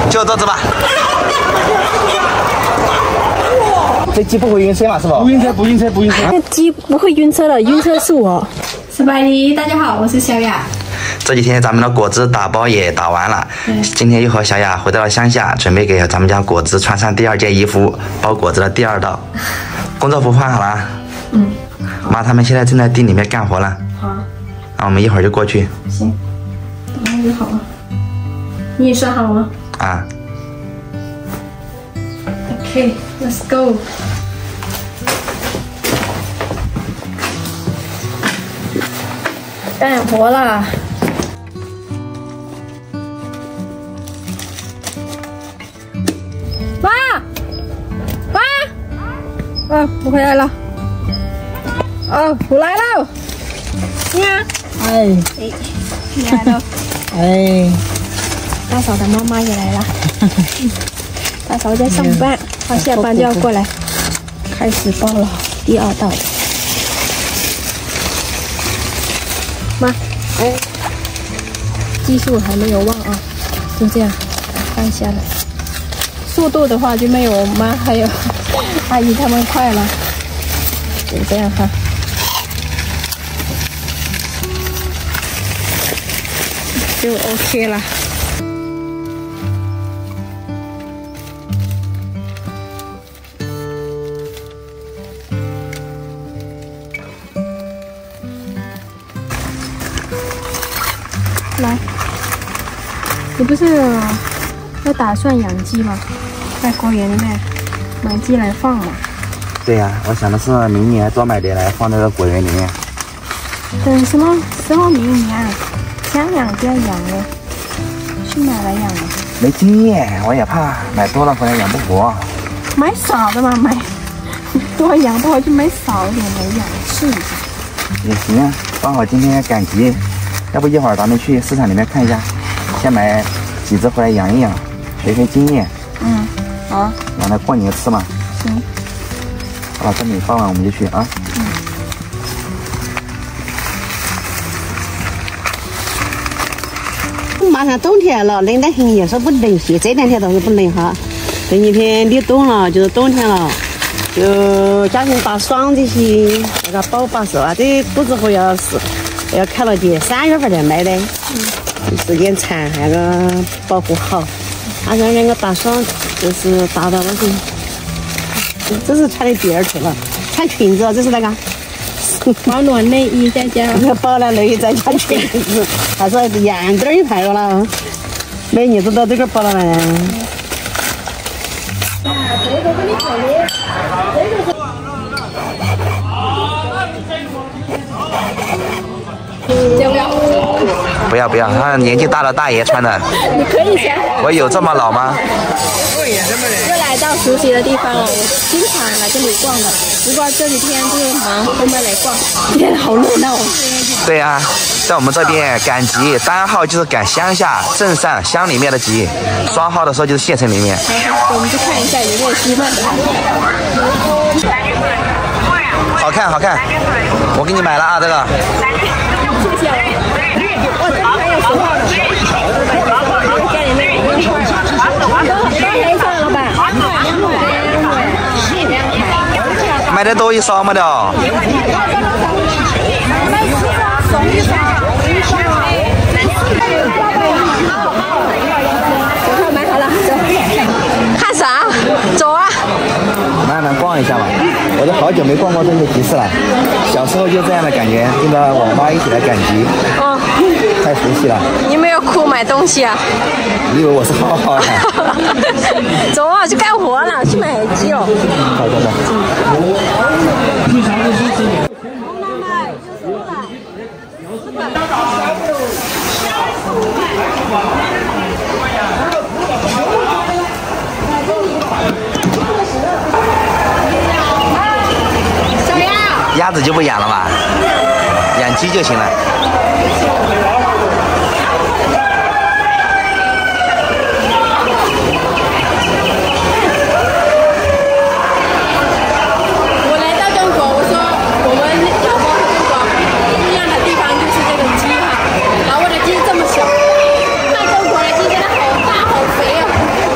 就这只吧。 这鸡不会晕车嘛？是吧？ 不晕车，不晕车，不晕车。 这鸡不会晕车了，晕车是我。 斯拜迪，大家好，我是小雅。 这几天咱们的果汁打包也打完了，今天又和小雅回到了乡下，准备给咱们家果汁穿上第2件衣服，包果子的第2道。工作服换好了。妈他们现在正在地里面干活了。 好。 那我们一会儿就过去。 行，等就好了。你也算好了吗？ 啊。 Okay, let's go. 干活啦！妈，妈，我回来了。哦，我来了。你看，你来了。大嫂的妈妈也来了。大嫂在上班，她下班就要过来，开始包了第2道。妈，技术还没有忘啊，就这样放下了。速度的话就没有我妈还有阿姨他们快了，就这样哈。就 OK 了。来，你不是要打算养鸡吗？在果园里面买鸡来放嘛。 对呀，我想的是明年多买点来放在这个果园里面。 等什么时候明年？想养就要养了，去买来养了。 没经验，我也怕买多了回来养不活。 买少的嘛，买多养不活就买少一点来养，试一下。 也行啊，刚好今天赶集。要不一会儿咱们去市场里面看一下，先买几只回来养一养，学学经验。 好。 让它过年吃嘛。 行。 好了，这里放完我们就去啊。 马上冬天了，冷得很，也是不冷些。这2天倒是不冷哈。这几天立冬了，就是冬天了，就家庭打霜这些，那个包把手啊，这果子货要开了点，3月份才买的，时间长，那个保护好。好像那个打霜就是打到那些，这是穿的第2套了，穿裙子，这是那个保暖内衣再加保暖内衣再加裙子，还是洋点一排了，每年都到这个保暖了。 不要，他年纪大的大爷穿的。 你可以先。 我有这么老吗？ 又来到熟悉的地方了，我经常来这里逛的，不过这几天就是忙，都没来逛。今天好热闹哦。 对呀，在我们这边赶集，单号就是赶乡下镇上乡里面的集，双号的时候就是县城里面。 我们去看一下有没有鸡卖。 好看，我给你买了啊，这个。 谢谢。我这里还有10号的。家里面多少钱一双，老板？2块。 买的多一双没的。 买好了，走。看啥？走啊！ 慢慢逛一下吧，我都好久没逛过这些集市了。小时候就这样的感觉，跟着我妈一起来赶集，太熟悉了。 你没有哭买东西啊？ 你以为我是浩浩啊？ 走啊，去干活了，去买鸡了。 好的。鸭子就不养了吧，养鸡就行了。 我来到中国，我说我们老婆和中国不一样的地方就是这个鸡哈，老挝的鸡这么小，看中国的鸡真的好大好肥啊。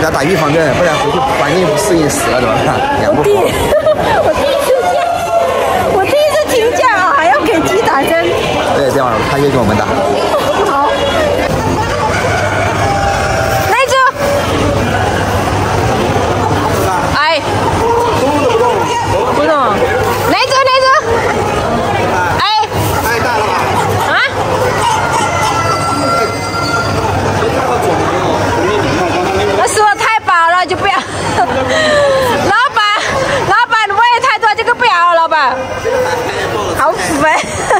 要打预防针，不然回去环境不适应死了怎么办？养不好。 我第一次听讲啊，还要给鸡打针。 对，这样他就给我们打。 好。来一只。哎。不动。来一只，来一只。哎。 太大了吧？ 啊？那说太饱了就不要。老板喂太多这个不要，老板。好肥。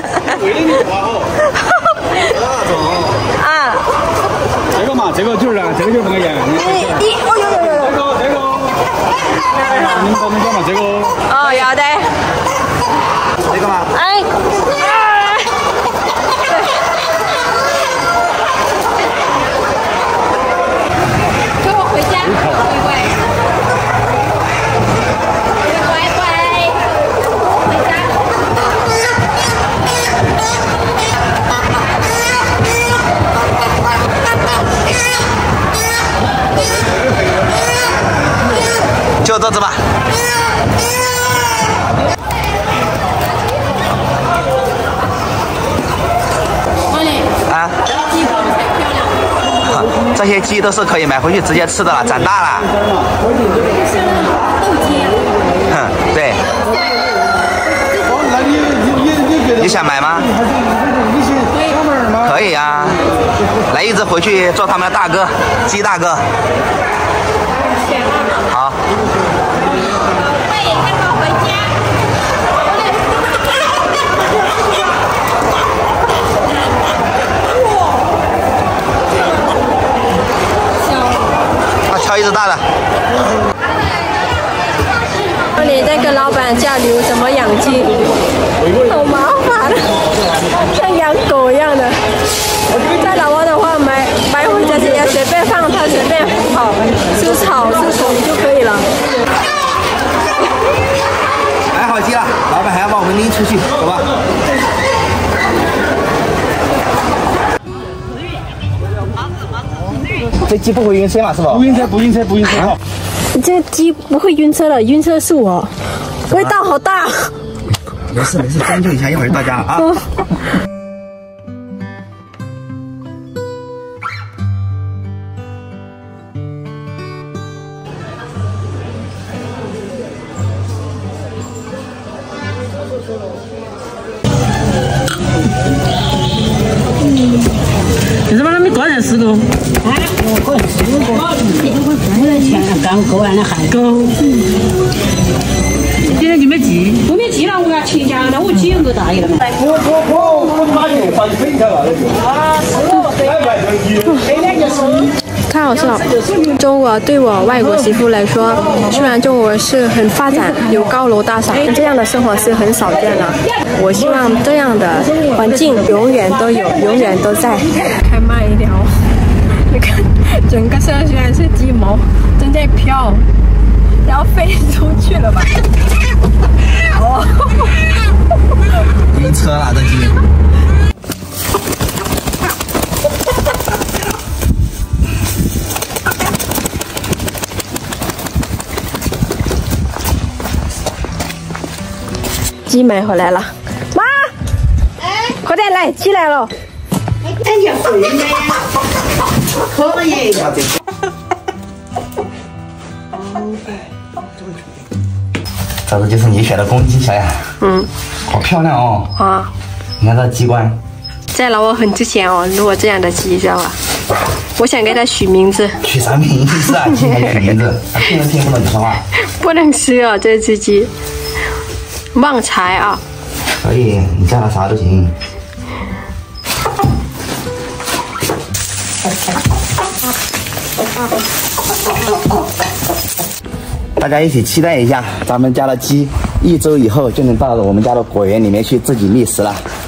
啊。 这个嘛，这个就是啊，这个就是那个样。 哦有。 这个。你们搞嘛这个。 哦，要的。 这个吗？ 哎。跟我回家，乖。 就这只吧。啊？这些鸡都是可以买回去直接吃的了，长大了。哼，对。你想买吗？可以啊，来一只回去做他们的大哥，鸡大哥。好。挑一只大的。 你在跟老板交流怎么养鸡，好麻烦，像养狗一样的。在老挝的话，买回家直接随便放它，随便跑，吃草吃虫就可以了。 买好鸡了，老板还要把我们拎出去，走吧。这鸡不会晕车嘛？是吧？ 不晕车。 这鸡不会晕车了，晕车是我。味道好大。 没事，将就一下，一会儿到家了啊。 你怎么那么个人4个？ 啊，我个人4个，我的钱刚过完了还够。今天就没鸡，我没鸡了，我要请假了，我鸡有个大爷了嘛。我马上把你分开了。啊，是哦，对。 太好笑了！中国对我外国媳妇来说，虽然中国是很发展，有高楼大厦，这样的生活是很少见的。我希望这样的环境永远都有，永远都在。开慢一点哦，你看整个车虽然是鸡毛正在飘，要飞出去了吧？哦， 晕车了，这鸡。 鸡买回来了，妈，快点来，鸡来了。 哎呀，会呢，可以。 这就是你选的公鸡，小雅。 嗯， 好漂亮哦。 啊， 你看这鸡冠。 在老挝很值钱哦，如果这样的鸡，知道吧？我想给它取名字。 取啥名字啊？鸡还取名字？听都听不懂你说话。不能吃啊，这只鸡。旺财啊！ 可以，你叫它啥都行。大家一起期待一下，咱们家的鸡1周以后就能到我们家的果园里面去自己觅食了。